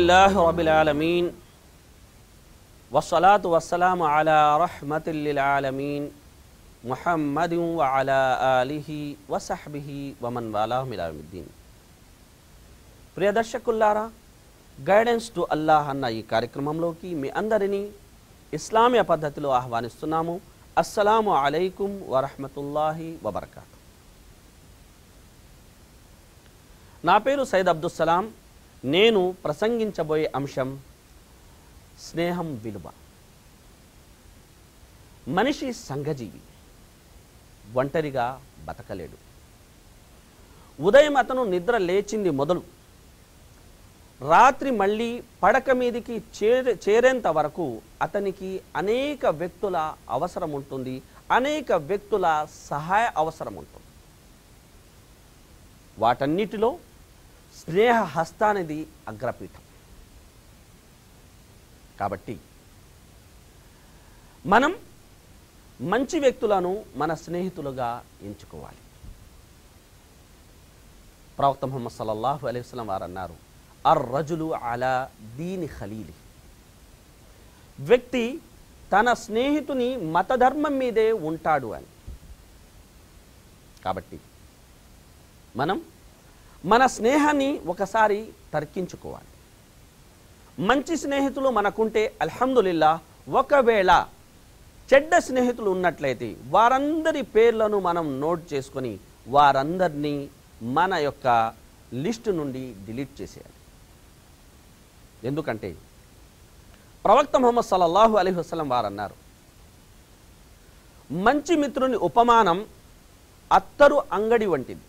अल्हम्दुलिल्लाहि रब्बिल आलमीन वस्सलातु वस्सलामु अला रहमतिल लिल आलमीन मुहम्मदिन व अला आलिहि व सहबिहि व मन वालाहु इला यौमिद्दीन। ప్రియ దర్శకులారా, గైడెన్స్ టు అల్లాహ్ అన్న ఈ కార్యక్రమంలోకి మీ అందరినీ ఇస్లామీయ పద్ధతిలో ఆహ్వానిస్తున్నాము. అస్సలాము అలైకుం వరహ్మతుల్లాహి వబర్కాతు. నా పేరు సయ్యద్ అబ్దుల్ సలాం. నేను ప్రసంగించబోయే అంశం స్నేహం విలువ. మనిషి సంఘజీవి, ఒంటరిగా బతకలేడు. ఉదయం అతను నిద్ర లేచింది మొదలు రాత్రి మళ్ళీ పడక మీదికి చేరేంత వరకు అతనికి అనేక వ్యక్తుల అవసరం ఉంటుంది, అనేక వ్యక్తుల సహాయ అవసరం ఉంటుంది. వాటన్నిటిలో స్నేహ హస్తానిది అగ్రపీఠం. కాబట్టి మనం మంచి వ్యక్తులను మన స్నేహితులుగా ఎంచుకోవాలి. ప్రవక్త ముహమ్మద్ సల్లల్లాహు అలైహి వసల్లం వారు అన్నారు, అర్ రజులు అలా దీని ఖలీలి. వ్యక్తి తన స్నేహితుని మతధర్మం మీదే ఉంటాడు అని. కాబట్టి మనం మన స్నేహాన్ని ఒకసారి తర్కించుకోవాలి. మంచి స్నేహితులు మనకుంటే అల్హమ్దులిల్లా. ఒకవేళ చెడ్డ స్నేహితులు ఉన్నట్లయితే వారందరి పేర్లను మనం నోట్ చేసుకొని వారందరినీ మన యొక్క లిస్టు నుండి డిలీట్ చేసేయాలి. ఎందుకంటే ప్రవక్త ముహమ్మద్ సల్లల్లాహు అలైహి వసల్లం వారు అన్నారు, మంచి మిత్రుని ఉపమానం అత్తరు అంగడి వంటిది.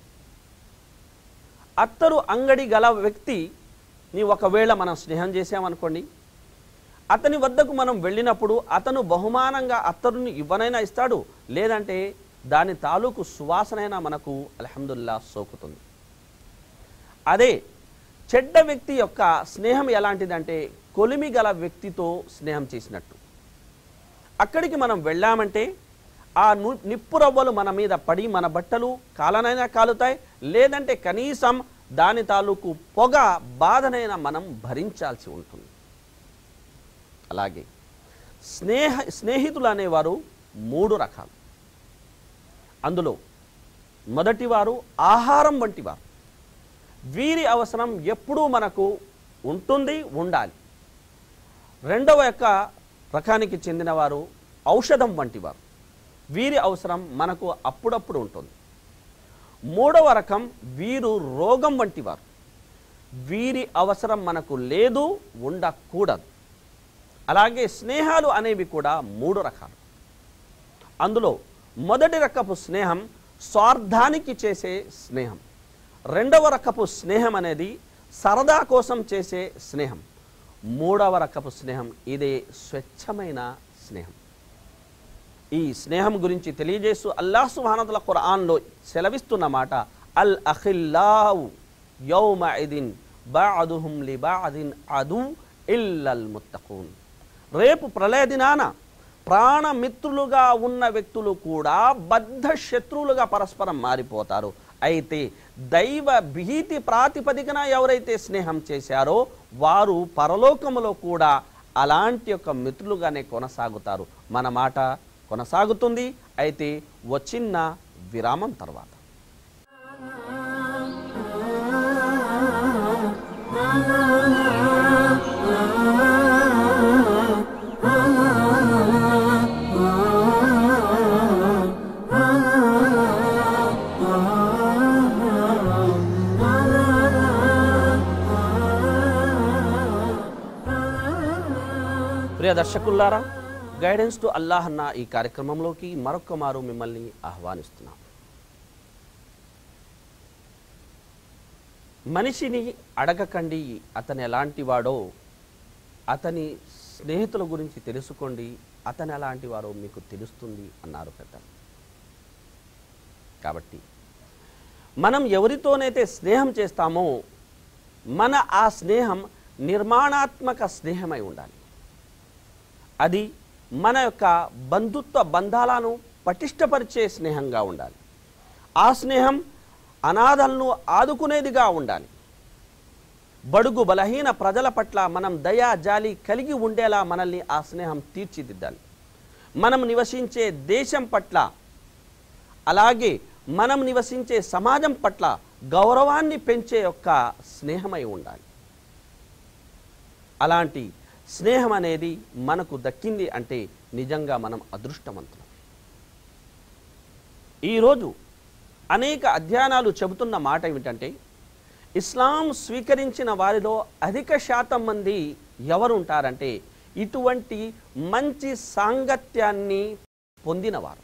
అత్తరు అంగడి గల వ్యక్తిని ఒకవేళ మనం స్నేహం చేసామనుకోండి, అతని వద్దకు మనం వెళ్ళినప్పుడు అతను బహుమానంగా అత్తరుని ఇవ్వనైనా ఇస్తాడు, లేదంటే దాని తాలూకు సువాసనైనా మనకు అల్హమ్దులిల్లాహ్ సోకుతుంది. అదే చెడ్డ వ్యక్తి యొక్క స్నేహం ఎలాంటిదంటే కొలిమి గల వ్యక్తితో స్నేహం చేసినట్టు. అక్కడికి మనం వెళ్ళామంటే ఆ నిప్పు రవ్వలు మన మీద పడి మన బట్టలు కాలనైనా కాలుతాయి, లేదంటే కనీసం దాని తాలూకు పొగ బాధనైనా మనం భరించాల్సి ఉంటుంది. అలాగే స్నేహితులు అనేవారు 3 రకాలు. అందులో మొదటివారు ఆహారం వంటివారు. వీరి అవసరం ఎప్పుడూ మనకు ఉంటుంది, ఉండాలి. రెండవ యొక్క రకానికి చెందినవారు ఔషధం వంటివారు. వీరి అవసరం మనకు అప్పుడప్పుడు ఉంటుంది. మూడవ రకం వీరు రోగం వంటివారు. వీరి అవసరం మనకు లేదు, ఉండకూడదు. అలాగే స్నేహాలు అనేవి కూడా 3 రకాలు. అందులో మొదటి రకపు స్నేహం స్వార్థానికి చేసే స్నేహం. రెండవ రకపు స్నేహం అనేది సరదా కోసం చేసే స్నేహం. మూడవ రకపు స్నేహం ఇదే స్వచ్ఛమైన స్నేహం. ఈ స్నేహం గురించి తెలియజేస్తూ అల్లాహ్ సుబ్హానహు వ తఆలా ఖురాన్లో సెలవిస్తున్న మాట, అల్ అఖిల్లావు యౌమఇదిన్ బఅదుహుం లిబఅదిన్ అదు ఇల్లల్ ముత్తఖూన్. రేపు ప్రళయ దినాన ప్రాణమిత్రులుగా ఉన్న వ్యక్తులు కూడా బద్ధ శత్రువులుగా పరస్పరం మారిపోతారు. అయితే దైవ భీతి ప్రాతిపదికన ఎవరైతే స్నేహం చేశారో వారు పరలోకములో కూడా అలాంటి యొక్క మిత్రులుగానే కొనసాగుతారు. మన మాట కొనసాగుతుంది, అయితే చిన్న విరామం తర్వాత. ప్రియ దర్శకులారా, గైడెన్స్ టు అల్లాహ్ అన్న ఈ కార్యక్రమంలోకి మరొక్క మారు మిమ్మల్ని ఆహ్వానిస్తున్నాం. మనిషిని అడగకండి అతను ఎలాంటి వాడో, అతని స్నేహితుల గురించి తెలుసుకోండి, అతను ఎలాంటి వారో మీకు తెలుస్తుంది అన్నారు పెద్దలు. కాబట్టి మనం ఎవరితోనైతే స్నేహం చేస్తామో మన ఆ స్నేహం నిర్మాణాత్మక స్నేహమై ఉండాలి. అది మన యొక్క బంధుత్వ బంధాలను పటిష్టపరిచే స్నేహంగా ఉండాలి. ఆ స్నేహం అనాథలను ఆదుకునేదిగా ఉండాలి. బడుగు బలహీన ప్రజల పట్ల మనం దయా జాలి కలిగి ఉండేలా మనల్ని ఆ స్నేహం తీర్చిదిద్దాలి. మనం నివసించే దేశం పట్ల, అలాగే మనం నివసించే సమాజం పట్ల గౌరవాన్ని పెంచే యొక్క స్నేహమై ఉండాలి. అలాంటి స్నేహం అనేది మనకు దక్కింది అంటే నిజంగా మనం అదృష్టవంతులం. ఈరోజు అనేక అధ్యయనాలు చెబుతున్న మాట ఏమిటంటే, ఇస్లాం స్వీకరించిన వారిలో అధిక శాతం మంది ఎవరుంటారంటే ఇటువంటి మంచి సాంగత్యాన్ని పొందినవారు,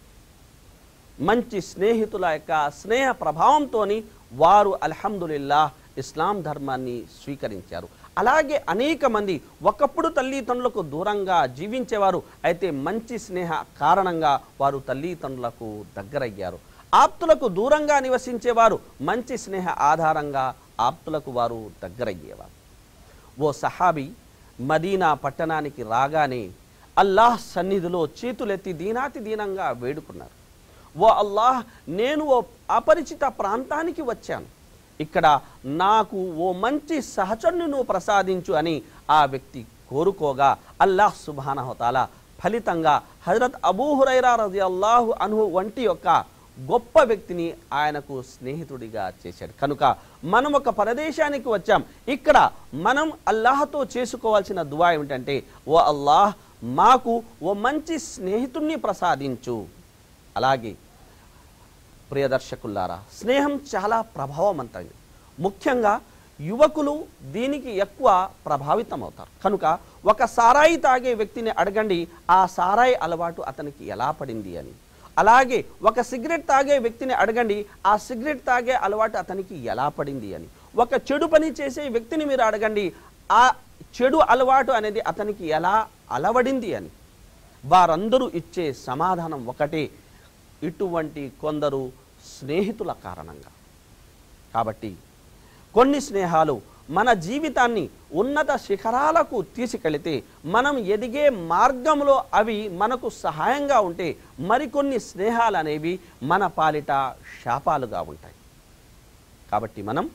మంచి స్నేహితుల యొక్క స్నేహ ప్రభావంతో వారు అల్హమ్దులిల్లాహ్ ఇస్లాం ధర్మాన్ని స్వీకరించారు. అలాగే అనేక మంది ఒకప్పుడు తల్లిదండ్రులకు దూరంగా జీవించేవారు, అయితే మంచి స్నేహ కారణంగా వారు తల్లిదండ్రులకు దగ్గరయ్యారు. ఆప్తులకు దూరంగా నివసించేవారు మంచి స్నేహ ఆధారంగా ఆప్తులకు వారు దగ్గరయ్యేవారు. ఓ సహాబీ మదీనా పట్టణానికి రాగానే అల్లాహ్ సన్నిధిలో చేతులెత్తి దీనాతి దీనంగా వేడుకున్నారు. ఓ అల్లాహ్, నేను ఓ అపరిచిత ప్రాంతానికి వచ్చాను, ఇక్కడ నాకు ఓ మంచి సహచరుని నువ్వు ప్రసాదించు అని ఆ వ్యక్తి కోరుకోగా అల్లాహ్ సుబ్హానహు వ తఆలా ఫలితంగా హజరత్ అబూ హురైరా రజియల్లాహు అన్హు వంటి యొక్క గొప్ప వ్యక్తిని ఆయనకు స్నేహితుడిగా చేశాడు. కనుక మనం ఒక ప్రదేశానికి వచ్చాం, ఇక్కడ మనం అల్లాహ్తో చేసుకోవాల్సిన దువా ఏమిటంటే, ఓ అల్లాహ్, మాకు ఓ మంచి స్నేహితుడిని ప్రసాదించు. అలాగే ప్రియదర్శకులారా, స్నేహం చాలా ప్రభావవంతమైనది. ముఖ్యంగా యువకులు దీనికి ఎక్కువ ప్రభావితం అవుతారు. కనుక ఒక సారాయి తాగే వ్యక్తిని అడగండి ఆ సారాయి అలవాటు అతనికి ఎలా పడింది అని. అలాగే ఒక సిగరెట్ తాగే వ్యక్తిని అడగండి ఆ సిగరెట్ తాగే అలవాటు అతనికి ఎలా పడింది అని. ఒక చెడు పని చేసే వ్యక్తిని మీరు అడగండి ఆ చెడు అలవాటు అనేది అతనికి ఎలా అలవడింది అని. వారందరూ ఇచ్చే సమాధానం ఒకటే, ఇటువంటి కొందరు స్నేహితుల కారణంగా. కాబట్టి కొన్ని స్నేహాలు మన జీవితాన్ని ఉన్నత శిఖరాలకు తీసుకెళితే, మనం ఎదిగే మార్గంలో అవి మనకు సహాయంగా ఉంటే, మరికొన్ని స్నేహాలు అనేవి మన పాలిట శాపాలుగా ఉంటాయి. కాబట్టి మనం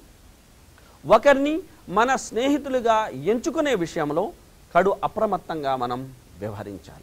ఒకరిని మన స్నేహితులుగా ఎంచుకునే విషయంలో కడు అప్రమత్తంగా మనం వ్యవహరించాలి.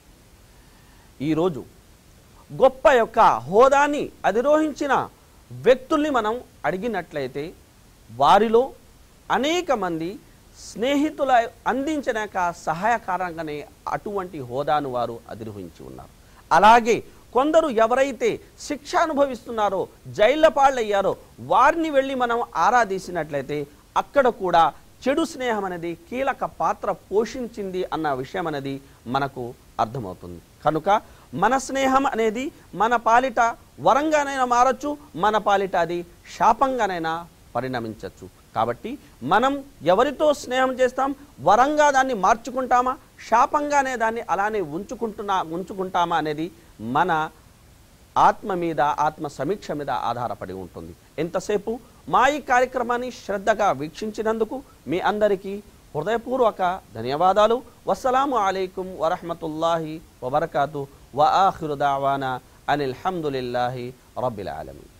ఈరోజు గొప్ప యొక్క హోదాని అధిరోహించిన వ్యక్తుల్ని మనం అడిగినట్లయితే వారిలో అనేక మంది స్నేహితుల అందించిన సహాయకారంగానే అటువంటి హోదాను వారు అధిరోహించి ఉన్నారు. అలాగే కొందరు ఎవరైతే శిక్ష అనుభవిస్తున్నారో, జైళ్ళ పాళ్ళయ్యారో వారిని వెళ్ళి మనం ఆరాధించినట్లయితే అక్కడ కూడా చెడు స్నేహం అనేది కీలక పాత్ర పోషించింది అన్న విషయం అనేది మనకు అర్థమవుతుంది. కనుక మన స్నేహం అనేది మన పాలిట వరంగానైనా మారచ్చు, మన పాలిట అది శాపంగానైనా పరిణమించవచ్చు. కాబట్టి మనం ఎవరితో స్నేహం చేస్తాం, వరంగా దాన్ని మార్చుకుంటామా, శాపంగానే దాన్ని అలానే ఉంచుకుంటామా అనేది మన ఆత్మ మీద, ఆత్మ సమీక్ష మీద ఆధారపడి ఉంటుంది. ఎంతసేపు మా ఈ కార్యక్రమాన్ని శ్రద్ధగా వీక్షించినందుకు మీ అందరికీ హృదయపూర్వక ధన్యవాదాలు. వస్సలాము అలైకుం వరహ్మతుల్లాహి వబరకాతు. వ ఆఖిరు దావానా అనిల్ హమ్దులిల్లాహి రబ్బిల్ ఆలమీన్.